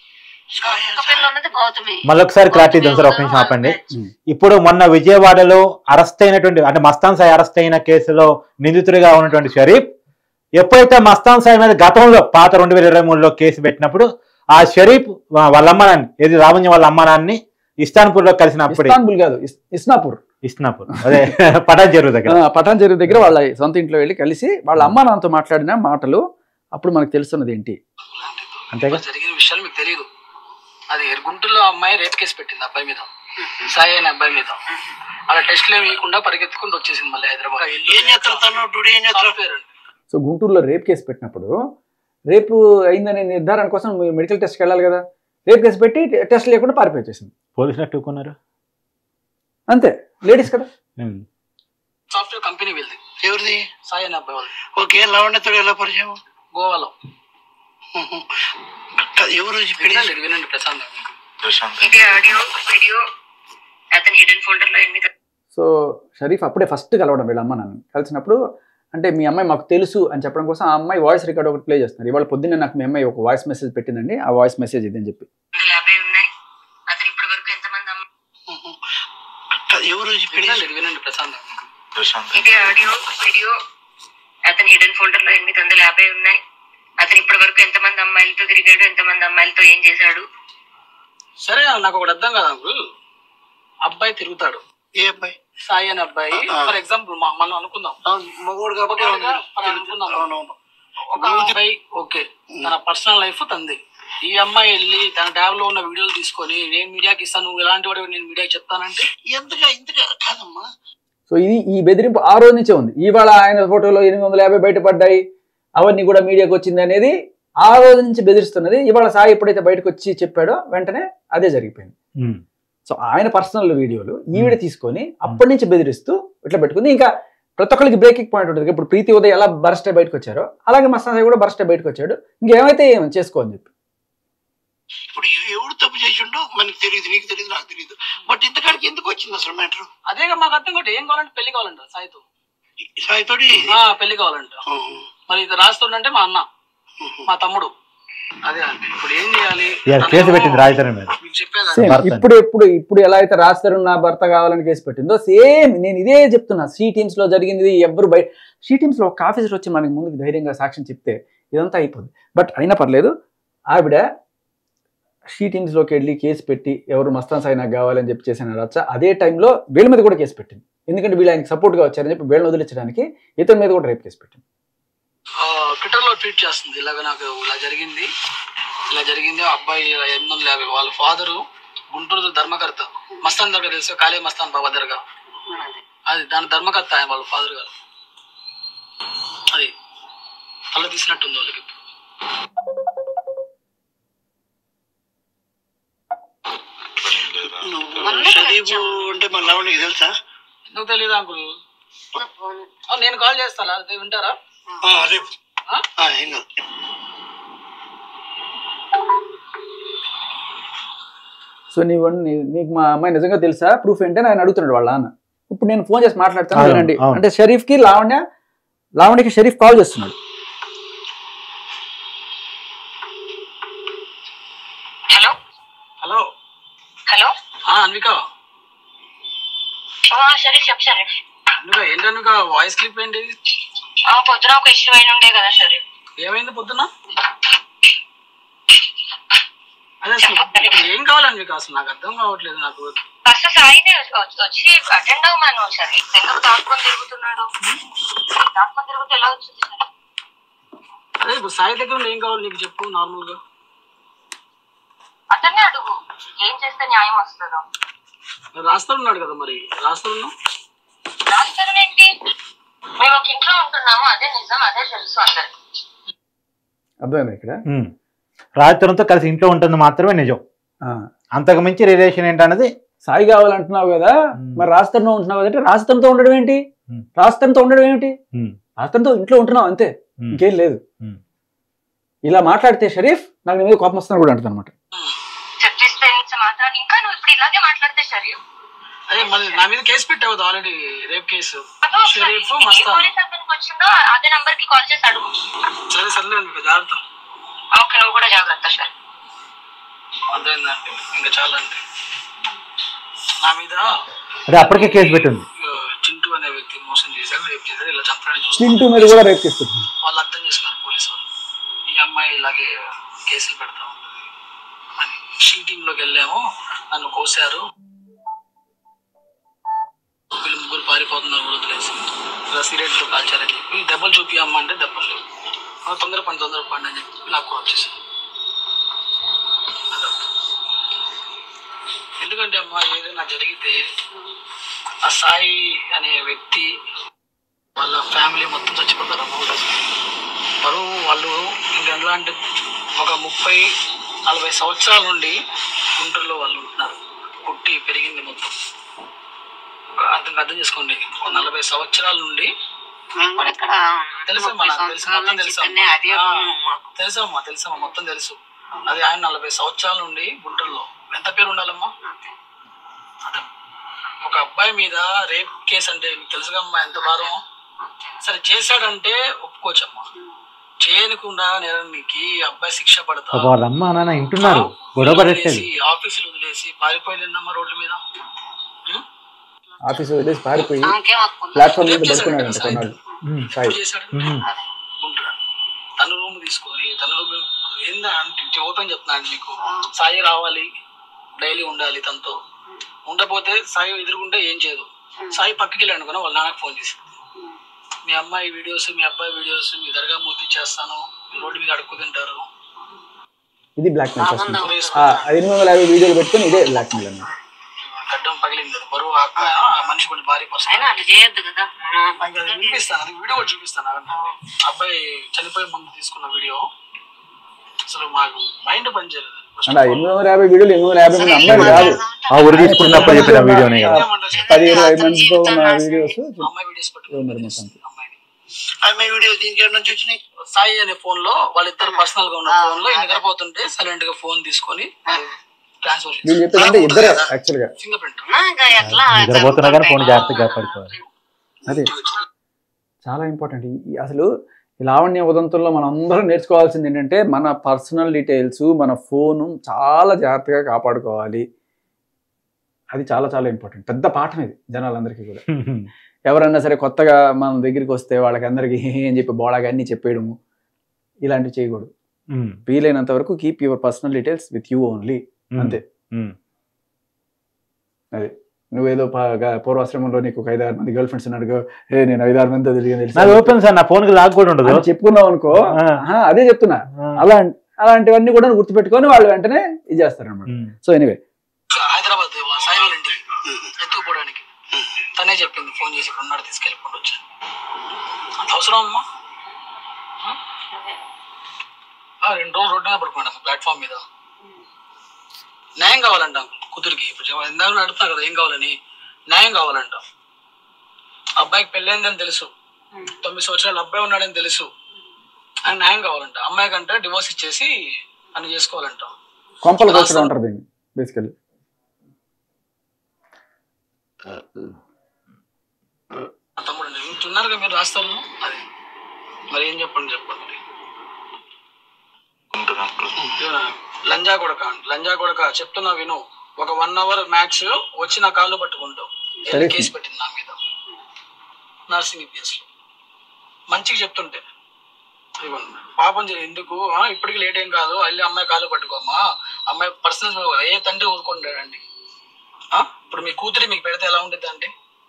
మళ్ళొకసారి క్లారిటీ ఇద్దాం సార్, ఒక నిమిషం ఆపండి. ఇప్పుడు మొన్న విజయవాడలో అరెస్ట్ అయినటువంటి, అంటే మస్తాన్ సాయి అరెస్ట్ అయిన కేసులో నిందితుడిగా ఉన్నటువంటి షరీఫ్ ఎప్పుడైతే మస్తాన్ సాయి మీద గతంలో పాత రెండు వేల ఇరవై మూడులో కేసు పెట్టినప్పుడు ఆ షరీఫ్ వాళ్ళ అమ్మ నాన్ని, ఏది లావణ్య వాళ్ళ అమ్మ నాన్ని ఇస్తాన్పూర్ లో కలిసినప్పుడు, ఇస్తాన్పూర్ కాదు ఇస్నాపూర్ ఇస్నాపూర్ అదే పటాన్ చెరువు దగ్గర, పటాన్ చెరువు దగ్గర వాళ్ళ సొంత ఇంట్లో వెళ్ళి కలిసి వాళ్ళ అమ్మ నాన్నతో మాట్లాడిన మాటలు అప్పుడు మనకు తెలుస్తున్నది ఏంటి. అంతేగా జరిగిన విషయాలు మీకు తెలియదు. అది గుంటూరులో అమ్మాయి రేప్ కేసు పెట్టింది అబ్బాయి మీద, సాయి అనే అబ్బాయి మీద. అలా టెస్ట్లు ఏమి ఇవ్వకుండా పరిగెత్తుకుంటూ వచ్చేసింది మళ్ళీ హైదరాబాద్. సో గుంటూరులో రేప్ కేసు పెట్టినప్పుడు రేపు అయిందనే నిర్ధారణ కోసం మెడికల్ టెస్ట్కి వెళ్ళాలి కదా. రేప్ కేసు పెట్టి టెస్ట్ లేకుండా పారిపోయేసింది. పోలీసులు అట్టుకున్నారు అంతే, లేడీస్ కదా. సాఫ్ట్వేర్ కంపెనీ వెళ్ళింది. ఎవరిది? సాయి అనే అబ్బాయి వాళ్ళు. ఓకే, లావణ్యతో ఎలా పరిచయం? గోవాలో. ఎవరు వినండి ప్రశాంత్. సో షరీఫ్ అప్పుడే ఫస్ట్ కలవడం వీళ్ళ అమ్మ నాన్న కలిసినప్పుడు, అంటే మీ అమ్మాయి మాకు తెలుసు అని చెప్పడం కోసం ఆ అమ్మాయి వాయిస్ రికార్డ్ ఒకటి ప్లే చేస్తున్నారు. ఇవాళ పొద్దున్నే నాకు మీ అమ్మాయి ఒక వాయిస్ మెసేజ్ పెట్టిందండి, ఆ వాయిస్ మెసేజ్ ఇదని చెప్పి. ఎవరు వినండి ప్రశాంత్. ఇది ఆడియో వీడియో అతని హిడెన్ ఫోల్డర్ లో ఎనిమిది వందల యాభై ఉన్నాయి. అతను ఇప్పటి వరకు ఎంతమంది అమ్మాయిలతో తిరిగాడు, ఎంతమంది అమ్మాయిలతో ఏం చేశాడు. సరే నాకు ఒకటి అర్థం కదా అంకుల్, అబ్బాయి తిరుగుతాడు. ఏ అబ్బాయి? సాయి అనే అబ్బాయి. ఫర్ ఎగ్జాంపుల్ మనం అనుకుందాం మగోడు కాబట్టి అనుకుందాం ఒక అబ్బాయి ఓకే, తన పర్సనల్ లైఫ్ తంది. ఈ అమ్మాయి వెళ్ళి తన ట్యాబ్ లో ఉన్న వీడియోలు తీసుకొని నేను మీడియాకి ఇస్తాను, నువ్వు ఎలాంటి వాడు నేను మీడియాకి చెప్తానంటే ఎంతగా ఇంతగా కాదమ్మా. సో ఇది ఈ బెదిరింపు ఆ రోజు నుంచే ఉంది. ఇవాళ ఆయన ఫోటోలో ఎనిమిది వందల యాభై బయటపడ్డాయి, అవన్నీ కూడా మీడియాకి వచ్చింది అనేది ఆ రోజు నుంచి బెదిరిస్తున్నది. ఇవాళ సాయి ఎప్పుడైతే బయటకు వచ్చి చెప్పాడో వెంటనే అదే జరిగిపోయింది. సో ఆయన పర్సనల్ వీడియోలు ఈవిడ తీసుకొని అప్పటి నుంచి బెదిరిస్తూ ఇట్లా పెట్టుకుంది. ఇంకా ప్రతి ఒక్కరికి బ్రేకింగ్ పాయింట్ ఉంటుంది. ఇప్పుడు ప్రీతి ఉదయ్ ఎలా బర్స్టే బయటకు వచ్చారో అలాగే మస్తాన్ సాయి కూడా బర్స్టే బయటకు వచ్చాడు. ఇంకేమైతే ఏం చేసుకో అని చెప్పి. ఇప్పుడు ఎవడు తప్పు చేసిండో మనకి తెలియదు, నీకు తెలియదు, నాకు తెలియదు. బట్ ఇంతకాడికి ఎందుకు వచ్చింది అసలు మ్యాటర్? అదే మాకు అర్థం కాదు. ఏం కావాలంటే పెళ్లి కావాలంట సాయితో, సాయితోటి పెళ్లి కావాలంట. మరి ఇది రాస్తుండంటే మా అన్న, మా తమ్ముడు. అదే ఇప్పుడు ఏం చేయాలి? కేసు పెట్టింది రాజధాని మీద. ఇప్పుడు ఎప్పుడు ఇప్పుడు ఎలా అయితే రాస్తారు నా భర్త కావాలని కేసు పెట్టిందో సేమ్ నేను ఇదే చెప్తున్నా. సి టీమ్స్ లో జరిగింది. ఎవరు బయట సి టీమ్స్ లో ఒక ఆఫీసర్ వచ్చి మనకి ముందుకు ధైర్యంగా సాక్ష్యం చెప్తే ఇదంతా అయిపోద్ది. బట్ అయినా పర్లేదు, ఆవిడ షీ టీమ్స్ లోకి వెళ్ళి కేసు పెట్టి ఎవరు మస్తాన్ సాయి నాకు కావాలని చెప్పి చేసిన రచ్చ అదే టైంలో వీళ్ళ మీద కూడా కేసు పెట్టింది. ఎందుకంటే వీళ్ళు ఆయనకి సపోర్ట్గా వచ్చారని చెప్పి వీళ్ళని వదిలించడానికి ఇతని మీద కూడా రేపు కేసు పెట్టింది. ట్విట్టర్ లో ట్వీట్ చేస్తుంది, ఇలాగ నాకు ఇలా జరిగింది ఇలా జరిగింది అబ్బాయి ఎనిమిది వందల యాభై వాళ్ళ ఫాదరు గుంటూరు ధర్మకర్త మస్తాన్ దర్గా తెలుసు, కాళీ మస్తాన్ బాబా దర్గా, అది దాని ధర్మకర్త ఆయన వాళ్ళ ఫాదర్ గారు. అది తల తీసినట్టుంది వాళ్ళకి. షరీఫ్ అంటే మన లావణ్యకి తెలుసా? ఎందుకు తెలియదు అంకుల్, నేను కాల్ చేస్తాను వింటారా? రేపు ఏం కాదు. సో నీవు నీకు మా అమ్మాయి నిజంగా తెలుసా, ప్రూఫ్ ఏంటని ఆయన అడుగుతున్నాడు వాళ్ళ నాన్న. ఇప్పుడు నేను ఫోన్ చేసి మాట్లాడతాను వినండి. అంటే షరీఫ్ కి లావణ్య లావణ్యకి షరీఫ్ కాల్ చేస్తున్నాడు. Hello hello hello Anvika, Sharif చెప్పు షరీఫ్. అన్విక ఏంటి అన్విక వాయిస్ క్లిప్ ఏంటి? పొద్దున ఒక ఇష్యూ అయిన ఉండే కదా షరీఫ్. ఏమైంది పొద్దున? అదే అసలు ఏం కావాలని మీకు అసలు నాకు అర్థం కావట్లేదు. నాకు ఫస్ట్ సాయినే వచ్చి అటెండ్ అవ్వమను షరీఫ్. ఎందుకు దాక్కొని తిరుగుతున్నాడు? దాక్కొని తిరుగుతూ ఎలా వచ్చింది సార్? అదే ఇప్పుడు సాయి దగ్గర ఏం కావాలి నీకు చెప్పు నార్మల్ గా. అతన్నే అడుగు ఏం చేస్తే న్యాయం వస్తుందో. రాస్తాడున్నాడు కదా, మరి రాస్తాడు రాస్తారు ఏంటి? మేము ఒక ఇంట్లో ఉంటున్నాము, అదే నిజం, అదే తెలుసు అందరికి. అర్థమైంది ఇక్కడ రాజతరంతో కలిసి ఇంట్లో ఉంటుంది మాత్రమే నిజం, అంతకు మించి రిలేషన్ ఏంటన్నది. సాయి కావాలంటున్నావు కదా, మరి రాజతరంతో ఉంటున్నావు కదంటే రాజతరంతో ఉండడం ఏంటి? రాజతరంతో ఉండడం ఏమిటి? రాజతరంతో ఇంట్లో ఉంటున్నావు అంతే, ఇంకేం లేదు. ఇలా మాట్లాడితే షరీఫ్ నాకు నీ మీద కోపం వస్తున్నాను కూడా అంటుంది అనమాట. చెప్పిస్తే మాత్రం ఇంకా నువ్వు ఇప్పుడు ఇలాగే మాట్లాడితే షరీఫ్. అదే మళ్ళీ నా మీద కేసు పెట్టావు already, rape case. Sharif Mastan వచ్చిందో అదే నంబర్ కి కాల్ చేసి అడుగు. సరే సర్లే జాగ్రత్త. ఓకే నువ్వు కూడా జాగ్రత్త సార్. అర్థమైందండి, ఇంకా చాలా అండి నా మీద. అదే అప్పటికే కేసు పెట్టింది. చింటూ అనే వ్యక్తి మోసం చేశారు, రేప్ చేశారు, ఇలా చంపడానికి చింటూ మీద కూడా రేప్ చేస్తారు. వాళ్ళు అర్థం చేసుకున్నారు పోలీసు వాళ్ళు, ఈ అమ్మాయి ఇలాగే కేసులు పెడతా ఉంటుంది అని. షీటింగ్ లోకి వెళ్ళాము, నన్ను కోసారు, వీళ్ళు ముగ్గురు పారిపోతున్నారు కూడా వదిలేసి, ఇలా సిగరెట్ తో కాల్చారని చెప్పి దెబ్బలు చూపి అమ్మ అంటే దెబ్బలు లేవు, తొందర పని తొందర పని అని చెప్పి నాకు వచ్చేసాను. ఎందుకంటే అమ్మ ఏదైనా జరిగితే ఆ సాయి అనే వ్యక్తి వాళ్ళ ఫ్యామిలీ మొత్తం చచ్చిపోతారు అమ్మ. బరువు వాళ్ళు ఇంకెలా అంటే ఒక ముప్పై నలభై సంవత్సరాల నుండి గుంటూరులో వాళ్ళు ఉంటున్నారు, పుట్టి పెరిగింది మొత్తం. అర్థం అర్థం చేసుకోండి, ఒక నలభై సంవత్సరాల నుండి తెలుసమ్మా, నాకు తెలుసు మొత్తం తెలుసమ్మా తెలుసమ్మా తెలుసమ్మా మొత్తం తెలుసు. అది ఆయన నలభై సంవత్సరాల నుండి గుంటూరులో. ఎంత పేరు ఉండాలమ్మా? ఒక అబ్బాయి మీద రేప్ కేసు అంటే మీకు తెలుసుగమ్మా ఎంత భారం. సరే చేశాడంటే ఒప్పుకోవచ్చమ్మా, చేయకుండా నేరానికి అబ్బాయి శిక్ష పడతా. వాళ్ళమ్మ నాన్న ఇంటున్నారు, గొడవ పడేసి ఆఫీసులు వదిలేసి పారిపోయిందమ్మా రోడ్ల మీద. ఆఫీసు వదిలేసి పారిపోయి ప్లాట్ఫామ్ మీద పడుకున్నాడు కొన్నాడు. తన రూమ్ తీసుకొని తన రూమ్ ఏందంటే ఓపెన్ చెప్తున్నాను మీకు, సాయి రావాలి డైలీ ఉండాలి తనతో, ఉండకపోతే సాయి ఎదురుకుంటే ఏం చేయదు. సాయి పక్కకి వెళ్ళి అనుకున్నా వాళ్ళ నాన్నకు ఫోన్ చేసి, మీ అమ్మాయి వీడియోస్ మీ అబ్బాయి వీడియోస్ మీ దర్గా మూర్తి ఇచ్చేస్తాను, రోడ్డు మీద అడుక్కు తింటారు. ఇది బ్లాక్ మెయిల్. ఎనిమిది వందల యాభై వీడియోలు పెట్టుకుని ఇదే బ్లాక్ మెయిల్ అన్నమాట. గడ్డం పగిలింది, బరువు మనిషి కొన్ని భారీ పర్సన్ చూపిస్తాను, అది వీడియో కూడా చూపిస్తాను. అబ్బాయి చనిపోయే ముందు తీసుకున్న వీడియో. అసలు మాకు మైండ్ పనిచేయలేదు. ఎనిమిది వందల యాభై వీడియోలు ఎనిమిది వందల యాభై మంది అమ్మాయిలు కాదు, ఆ ఊరు తీసుకున్నప్పుడు చెప్పిన వీడియోనే కదా, పదిహేను ఐదు మందితో ఉన్న వీడియోస్. అమ్మాయి వీడియోస్ పెట్టుకున్నారు. అమ్మాయి వీడియో దీనికి ఎక్కడ నుంచి వచ్చినాయి? సాయి అనే ఫోన్ లో వాళ్ళిద్దరు పర్సనల్ గా ఉన్న ఫోన్ లో నిద్రపోతుంటే సైలెంట్ గా ఫోన్ తీసుకొని ట్రాన్స్ఫర్ వీళ్ళు చెప్పారంటే ఇద్దరు యాక్చువల్ గా ఫింగర్ ప్రింట్ నిద్రపోతున్నా కానీ ఫోన్ జాగ్రత్తగా పడుకోవాలి. అదే చాలా ఇంపార్టెంట్. అసలు ఈ లావణ్య ఉదంతుల్లో మనం అందరం నేర్చుకోవాల్సింది ఏంటంటే మన పర్సనల్ డీటెయిల్స్, మన ఫోను చాలా జాగ్రత్తగా కాపాడుకోవాలి. అది చాలా చాలా ఇంపార్టెంట్, పెద్ద పాఠం ఇది జనాలందరికీ కూడా. ఎవరన్నా సరే కొత్తగా మన దగ్గరికి వస్తే వాళ్ళకి అందరికి ఏం చెప్పి బోడాగా అన్ని చెప్పేయడము ఇలాంటివి చేయకూడదు. వీలైనంత వరకు keep your personal details with you only, అంతే. అది నువ్వేదో పూర్వాశ్రమంలో నీకు ఒక ఐదారు మంది గర్ల్ ఫ్రెండ్స్ ఉన్నాడు, ఏ నేను ఐదారు మంది తిరిగి నాకు ఓపెన్ సార్, నా ఫోన్ కి లాక్ కూడా ఉండదు చెప్పుకున్నావు అనుకో. అదే చెప్తున్నా, అలా అలాంటివన్నీ కూడా గుర్తుపెట్టుకొని వాళ్ళు వెంటనే ఇది చేస్తారనమాట. సో ఎనీవే హైదరాబాద్ సాయి వాళ్ళ ఇంటికి ఎత్తుకుపోవడానికి తనే చెప్పింది, ఫోన్ చేసి ఇక్కడ ఉన్నాడు తీసుకెళ్ళిపోండి వచ్చాను. అంత అవసరం అమ్మా? రెండు రోజులు రోడ్డు మీద పడుకోండి ప్లాట్ఫామ్ మీద. న్యాయం కావాలంట కూతురికి. ఇప్పుడు ఇందాక అడుగుతున్నా కదా ఏం కావాలని, న్యాయం కావాలంట. అబ్బాయికి పెళ్ళైందని తెలుసు, తొమ్మిది సంవత్సరాలు అబ్బాయి ఉన్నాడని తెలుసు, ఆయన న్యాయం కావాలంట. అమ్మాయి కంటే డివోర్స్ ఇచ్చేసి అని చేసుకోవాలంట. కొంపలు కూర్చోడం అంటారు దీన్ని బేసికల్లీ. తమ్ముడు ఇంటున్నారుగా మీరు రాస్తారు, అది మరి ఏం చెప్పండి చెప్పండి. లంజా కొడక లంజా కొడక చెప్తున్నా విను. ఒక వన్ అవర్ మ్యాక్స్ వచ్చి నా కాళ్ళు పట్టుకుంటావు. కేసు పెట్టింది నా మీద నర్సింగ్ కేసులో. మంచిగా చెప్తుంటే పాపం ఎందుకు ఇప్పటికి లేట్ ఏం కాదు, వెళ్ళి అమ్మాయి కాళ్ళు పట్టుకోమ్మా, అమ్మాయి పర్సనల్ ఏ తండ్రి ఊరుకుంటాడండి. ఇప్పుడు మీ కూతురి మీకు పెడితే ఎలా ఉంటుంది అండి?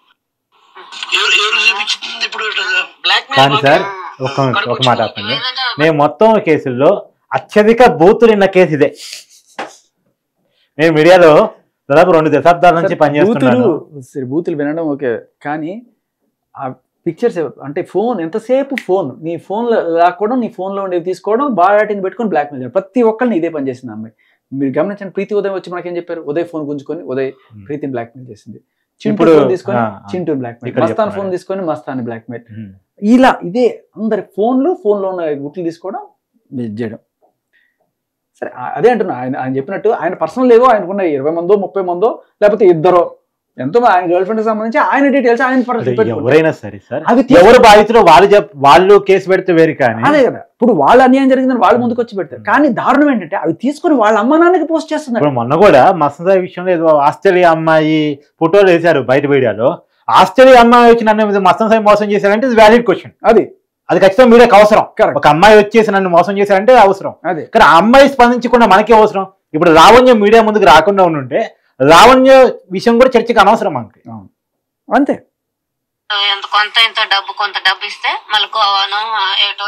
కానీ సార్ ఒక ఒక మాట ఆపండి, మేము మొత్తం కేసుల్లో అత్యధిక బూతులు ఉన్న కేసు ఇదే. నేను మీడియాలో దాదాపు రెండు దశాబ్దాల నుంచి పనిచేస్తున్నాను. బూతులు వినడం ఓకే, కానీ ఆ పిక్చర్స్ అంటే ఫోన్ ఎంతసేపు ఫోన్ నీ ఫోన్లో లాక్కోవడం, నీ ఫోన్లో ఉండేవి తీసుకోవడం, బాగాటిని పెట్టుకొని బ్లాక్మెయిల్ చేయడం. ప్రతి ఒక్కరిని ఇదే పని చేసింది అమ్మాయి. మీరు గమనించండి, ప్రీతి ఉదయం వచ్చి మనకేం చెప్పారు, ఉదయ్ ఫోన్ గుంజుకొని ఉదయ్ ప్రీతిని బ్లాక్మెయిల్ చేసింది. చింటూ తీసుకొని చింటూ బ్లాక్మెయిల్, మస్తాన్ ఫోన్ తీసుకొని మస్తాన్ బ్లాక్మెయిల్. ఇలా ఇదే అందరి ఫోన్లు ఫోన్లో ఉన్న గుట్లు తీసుకోవడం చేయడం. సరే అదే అంటున్నా, ఆయన ఆయన చెప్పినట్టు ఆయన పర్సనల్ ఏవో ఆయనకున్న ఇరవై మందో ముప్పై మందో లేకపోతే ఇద్దరో ఎంతో ఆయన గర్ల్ ఫ్రెండ్ సంబంధించి ఆయన డీటెయిల్స్ ఆయన ఎవరైనా సరే సార్, ఎవరు బాధితులు వాళ్ళు వాళ్ళు కేసు పెడితే వేరు. కానీ అదే కదా, ఇప్పుడు వాళ్ళు అన్యాయం జరిగిందని వాళ్ళు ముందుకు వచ్చి పెడతారు. కానీ దారుణం ఏంటంటే అవి తీసుకుని వాళ్ళ అమ్మ నాన్నకి పోస్ట్ చేస్తున్నారు. మొన్న కూడా మసందా విషయంలో ఏదో ఆస్ట్రేలియా అమ్మాయి ఫోటోలు వేశారు బయట మీడియాలో. ఆస్ట్రేలియా అమ్మాయి వచ్చి నన్ను మసందా మోసం చేశారంటే ఇది వ్యాలిడ్ క్వశ్చన్. అది అది ఖచ్చితంగా మీడియాకి అవసరం. ఒక అమ్మాయి వచ్చేసి నన్ను మోసం చేశారంటే అవసరం. అదే కానీ ఆ అమ్మాయి స్పందించకుండా మనకే అవసరం. ఇప్పుడు లావణ్య మీడియా ముందుకు రాకుండా ఉండుంటే లావణ్య విషయం కూడా చర్చకి అనవసరం మనకి. అంతే, ఎంత కొంత ఇంత డబ్బు కొంత డబ్బు ఇస్తే మళ్ళీ గోవాను ఏటో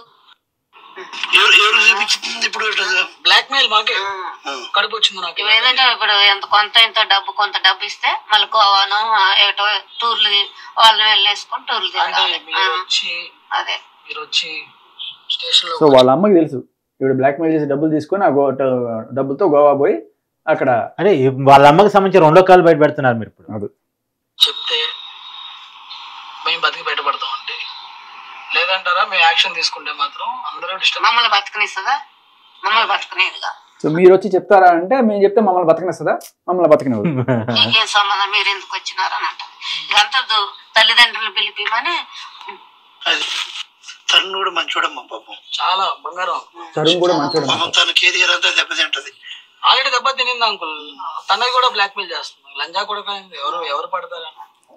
బ్లాక్ మెయిల్ మాకే కడుపు వచ్చింది నాకు. ఏదంటే ఇప్పుడు ఎంత కొంత ఇంత డబ్బు కొంత డబ్బు ఇస్తే మళ్ళీ గోవాను ఏటో టూర్లు వాళ్ళని వెళ్ళేసుకొని టూర్లు తిరిగి అదే మీరు వచ్చి స్టేషన్ లో. సో వాళ్ళ అమ్మకి తెలుసు ఇప్పుడు బ్లాక్ మెయిల్ చేసి డబ్బులు తీసుకొని ఆ డబ్బులతో గోవా పోయి అక్కడ అంటే వాళ్ళ అమ్మకి సంబంధించి రెండో కాలు బయట పెడుతున్నారు మీరు ఇప్పుడు. అది చెప్తే మేము బతికి బయటపడతాం అంటే, లేదంటారా మేము యాక్షన్ తీసుకుంటే మాత్రం అందరూ డిస్టర్బ్. మమ్మల్ని బతకనిస్తుందా? మమ్మల్ని బతకనేదిగా. సో మీరు వచ్చి చెప్తారా అంటే మేము చెప్తే మమ్మల్ని బతకనిస్తుందా? మమ్మల్ని బతకనివ్వదు. మీకేం సంబంధం, మీరు ఎందుకు వచ్చినారని అంటారు. ఇదంతా తల్లిదండ్రులు పిలిపిమని. తరుణ్ కూడా మంచోడమ్మా పాపం, చాలా బంగారం. తరుణ్ కూడా మంచోడు. తన కెరియర్ అంతా దెబ్బతింటది. ఆల్రెడీ దెబ్బ తినింది అంకుల్. తనకి కూడా బ్లాక్ మెయిల్ చేస్తుంది. లంజా కూడా ఎవరు ఎవరు పడతారా?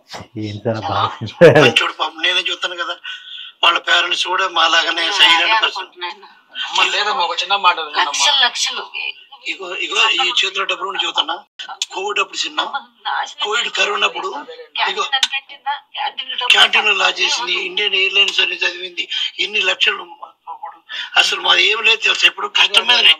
మంచోడు పాపం, నేనే చూస్తాను కదా. వాళ్ళ పేరెంట్స్ కూడా మాలాగానే సైలెంట్ పర్సన్. లేదమ్మా ఒక చిన్న మాట, లక్షలు ఇగో ఇగో ఈ చేతిలో డబ్బులు చూస్తున్నా. కోవిడ్ అప్పుడు చిన్న కోవిడ్ కరోనా అప్పుడు ఇగో క్యాంటీన్ లా చేసింది, ఇండియన్ ఎయిర్లైన్స్ అని చదివింది, ఎన్ని లక్షలు. అసలు మాది ఏమి లేదు తెలుసు. ఇప్పుడు కష్టం మీదనే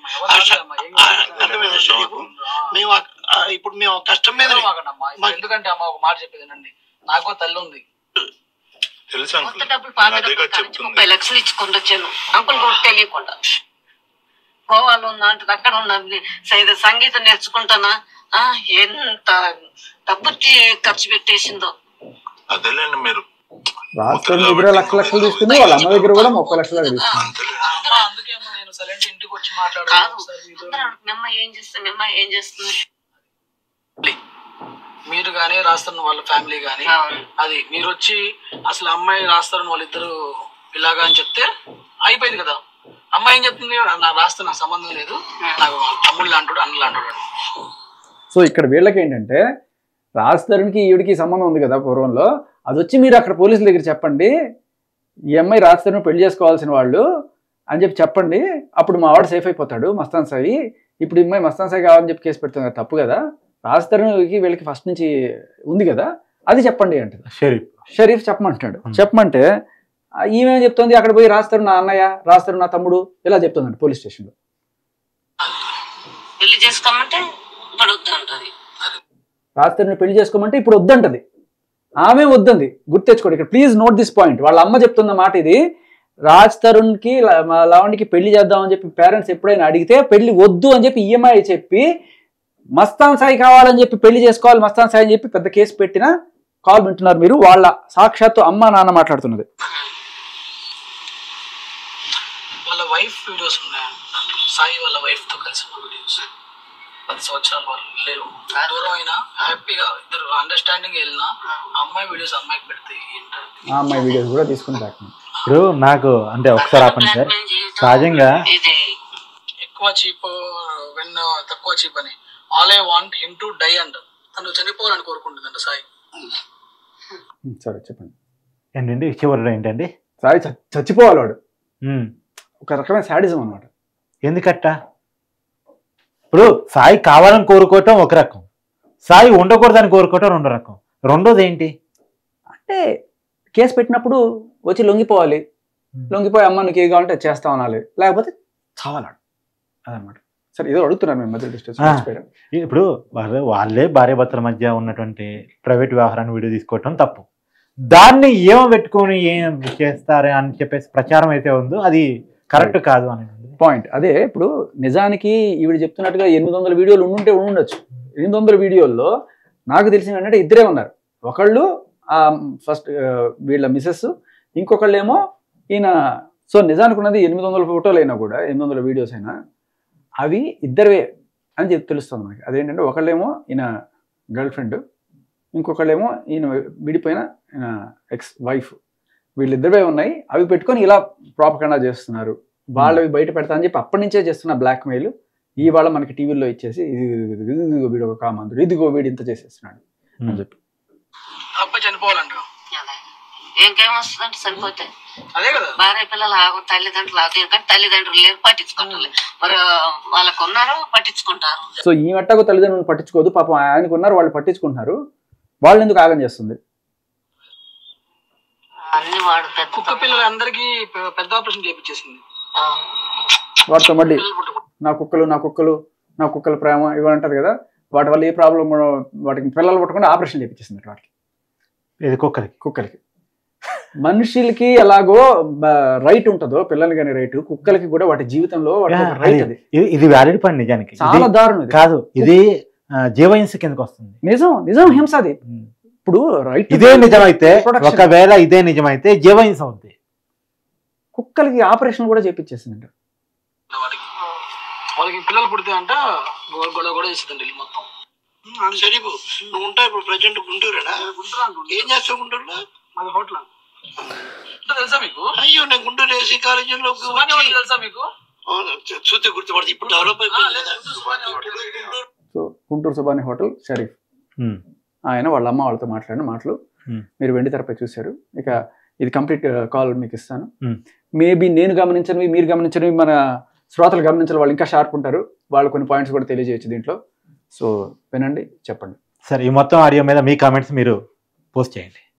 మేము ఇప్పుడు మేము కష్టం మీద. ఎందుకంటే అమ్మ ఒక మాట చెప్పేదేనండి, నాకు తల్లి ఉంది. కొత్త డబ్బులు ముప్పై లక్షలు ఇచ్చుకుంటూ వచ్చాను అంకుల్ కూడా తెలియకుండా. గోవాలో ఉన్నా అంటే అక్కడ ఉన్నా సంగీతం నేర్చుకుంటానా, ఎంత డబ్బు ఖర్చు పెట్టేసిందో. అదేలేండి, మీరు రాష్ట్రం దగ్గర లక్ష లక్షలు తీసుకుంది, వాళ్ళ అమ్మ దగ్గర కూడా ముప్పై లక్షలు తీసుకుంది. అందుకే నేను సైలెంట్ ఇంటికి వచ్చి మాట్లాడాను. మెమ్మ ఏం చేస్తుంది, మెమ్మ ఏం చేస్తుంది. మీరు గానీ రాస్తారని వాళ్ళ ఫ్యామిలీ గానీ, అది మీరు వచ్చి అసలు అమ్మాయి రాస్తారని వాళ్ళిద్దరు ఇలాగా అని చెప్తే అయిపోయింది కదా. అమ్మాయి ఏం చెప్తుంది, నాకు రాస్తే నాకు సంబంధం లేదు, నాకు తమ్ముళ్ళు అంటాడు అన్నలు అంటాడు. సో ఇక్కడ వీళ్ళకి ఏంటంటే రాజధానికి ఈవిడికి సంబంధం ఉంది కదా పూర్వంలో, అది వచ్చి మీరు అక్కడ పోలీసుల దగ్గర చెప్పండి, ఈ అమ్మాయి రాజధాని పెళ్లి చేసుకోవాల్సిన వాళ్ళు అని చెప్పి చెప్పండి, అప్పుడు మా వాడు సేఫ్ అయిపోతాడు మస్తాన్ సాయి. ఇప్పుడు ఈ అమ్మాయి మస్తాన్ సాయి కావాలని చెప్పి కేసు పెడుతుంది కదా, తప్పు కదా. రాజ్ తరుణ్కి వీళ్ళకి ఫస్ట్ నుంచి ఉంది కదా, అది చెప్పండి అంటది. షరీఫ్ షరీఫ్ చెప్పమంటున్నాడు. చెప్పమంటే ఈమె చెప్తుంది అక్కడ పోయి రాజ్ తరుణ్ నా అన్నయ్య, రాజ్ తరుణ్ నా తమ్ముడు ఇలా చెప్తుందండి పోలీస్ స్టేషన్ లో. పెళ్లి చేసుకోమంటే ఇప్పుడు వద్దంటది. రాజ్ తరుణ్ పెళ్లి చేసుకోమంటే ఇప్పుడు వద్దంటది. ఆమె వద్దంది. గుర్తెచ్చుకోండి ఇక్కడ, ప్లీజ్ నోట్ దిస్ పాయింట్. వాళ్ళ అమ్మ చెప్తున్న మాట ఇది. రాజ్ తరుణ్ కి లావణ్యకి పెళ్లి చేద్దామని చెప్పి పేరెంట్స్ ఎప్పుడైనా అడిగితే పెళ్లి వద్దు అని చెప్పి ఈఎంఐ చెప్పి మస్తాన్ సాయి కావాలని చెప్పి పెళ్లి చేసుకోవాలి మస్తాన్ సాయి అని చెప్పి పెద్ద కేసు పెట్టిన కాల్ వింటున్నారు మీరు. వాళ్ళ సాక్షాత్తు అమ్మ నాన్న మాట్లాడుతున్నది. వాళ్ళ వైఫ్ వీడియోస్ ఉన్నాయి, సాయి వాళ్ళ వైఫ్ తో కలిసి వీడియోస్. పది సంవత్సరాల వాళ్ళు లేరు, దూరం అయినా హ్యాపీగా ఇద్దరు అండర్స్టాండింగ్ వెళ్ళినా అమ్మాయి వీడియోస్ అమ్మాయికి పెడితే ఆ అమ్మాయి వీడియోస్ కూడా తీసుకుని రాక. ఇప్పుడు నాకు అంటే ఒకసారి ఆపండి సార్, సహజంగా ఎక్కువ చీప్ వెన్ తక్కువ చీప్ అని all I want him to die అంట. తను చనిపోవాలని కోరుకుంటుందంట సాయి. సరే చెప్పండి ఏంటండి చివరిలో ఏంటండి? సాయి చచ్చిపోవాలి వాడు. ఒక రకమైన శాడిజం అనమాట. ఎందుకట్ట? ఇప్పుడు సాయి కావాలని కోరుకోవటం ఒక రకం, సాయి ఉండకూడదని కోరుకోవటం రెండో రకం. రెండోది ఏంటి అంటే కేసు పెట్టినప్పుడు వచ్చి లొంగిపోవాలి, లొంగిపోయి అమ్మ నీకు ఏది కావాలంటే చేస్తా అనాలి, లేకపోతే చావాలాడు అదనమాట. సరే ఏదో అడుగుతున్నాను మేము మధ్య డిస్టెన్స్. ఇప్పుడు వాళ్ళే వాళ్ళే భార్యాభర్తల మధ్య ఉన్నటువంటి ప్రైవేట్ వ్యవహారాన్ని వీడియో తీసుకోవటం తప్పు. దాన్ని ఏమో పెట్టుకొని ఏం చేస్తారే అని చెప్పేసి ప్రచారం అయితే ఉందో అది కరెక్ట్ కాదు అని పాయింట్. అదే ఇప్పుడు నిజానికి ఈవిడ చెప్తున్నట్టుగా ఎనిమిది వందల వీడియోలు ఉండుంటే ఉండొచ్చు. ఎనిమిది వందల వీడియోల్లో నాకు తెలిసిన ఏంటంటే ఇద్దరే ఉన్నారు. ఒకళ్ళు ఫస్ట్ వీళ్ళ మిసెస్, ఇంకొకళ్ళు ఏమో ఈయన. సో నిజానికి ఉన్నది ఎనిమిది వందల ఫోటోలు అయినా కూడా, ఎనిమిది వందల వీడియోస్ అయినా అవి ఇద్దరివే అని చెప్పి తెలుస్తుంది మనకి. అదేంటంటే ఒకళ్ళేమో ఈయన గర్ల్ ఫ్రెండ్, ఇంకొకళ్ళేమో ఈయన విడిపోయిన ఈయన ఎక్స్ వైఫ్. వీళ్ళిద్దరివే ఉన్నాయి. అవి పెట్టుకొని ఇలా ప్రాపగండా చేస్తున్నారు. వాళ్ళవి బయట పెడతా అని చెప్పి అప్పటి నుంచే చేస్తున్న బ్లాక్ మెయిల్ ఇవాళ మనకి టీవీలో ఇచ్చేసి ఇదిగో వీడు ఒక కామంతుడు, ఇదిగో వీడు ఇంత చేసేస్తున్నాడు అని చెప్పి. అబ్బాయి చనిపోవాలంట. ఇంకేం వస్తుందంటే చనిపోతే అదే కదా, భార్య పిల్లలు ఆగు, తల్లిదండ్రులు ఆగు. కానీ తల్లిదండ్రులు లేరు, పట్టించుకుంటారు. మరి వాళ్ళకు ఉన్నారు, పట్టించుకుంటారు. సో ఈ మట్టకు తల్లిదండ్రులు పట్టించుకోదు, పాపం ఆయనకు ఉన్నారు, వాళ్ళు పట్టించుకుంటున్నారు. వాళ్ళు ఎందుకు ఆగం చేస్తుంది? అన్ని వాడు కుక్క పిల్లలు అందరికి పెద్ద ఆపరేషన్ చేయించేసింది. వాటితో మళ్ళీ నా కుక్కలు నా కుక్కలు నా కుక్కల ప్రేమ ఇవి అంటారు కదా, వాటి వల్ల ఏ ప్రాబ్లం, వాటికి పిల్లలు పట్టకుండా ఆపరేషన్ చేయించేసింది వాటికి. ఇది కుక్కలకి కుక్కలకి మనుషులకి ఎలాగో రైట్ ఉంటుందో పిల్లలకి కానీ రైట్, కుక్కలకి కూడా వాటి జీవితంలో రైట్. అది ఇది వ్యాలిడ్ పాయింట్ నిజానికి, చాలా దారుణం కాదు. ఇది జీవహింస కిందకి వస్తుంది. నిజం నిజం హింస అది. ఇప్పుడు రైట్ ఇదే నిజమైతే, ఒకవేళ ఇదే నిజమైతే జీవహింస అవుతుంది. కుక్కలకి ఆపరేషన్ కూడా చేపించేసిందంట. వాళ్ళకి పిల్లలు పుడితే అంట గొడవ కూడా చేసిందండి మొత్తం. సరిపో నువ్వు ఉంటావు ఇప్పుడు ప్రజెంట్ గుంటూరేనా? ఏం చేస్తావు గుంటూరులో? మాది హోటల్ తెలుసా మీకు? అయ్యో నేను గుంటూరు ఏసీ కాలేజీలో తెలుసా మీకు? చూస్తే గుర్తుపడుతుంది. ఇప్పుడు డెవలప్ అయిపోయింది. సో గుంటూరు సుబాని హోటల్ షరీఫ్ ఆయన వాళ్ళ అమ్మ వాళ్ళతో మాట్లాడిన మాటలు మీరు వెండి తెరపై చూశారు. ఇక ఇది కంప్లీట్ కాల్ మీకు ఇస్తాను. మేబీ నేను గమనించనివి మీరు గమనించనివి మన శ్రోతలు గమనించాలి, వాళ్ళు ఇంకా షార్ప్ ఉంటారు, వాళ్ళు కొన్ని పాయింట్స్ కూడా తెలియజేయచ్చు దీంట్లో. సో వినండి, చెప్పండి. సరే ఈ మొత్తం ఆడియో మీద మీ కామెంట్స్ మీరు పోస్ట్ చేయండి.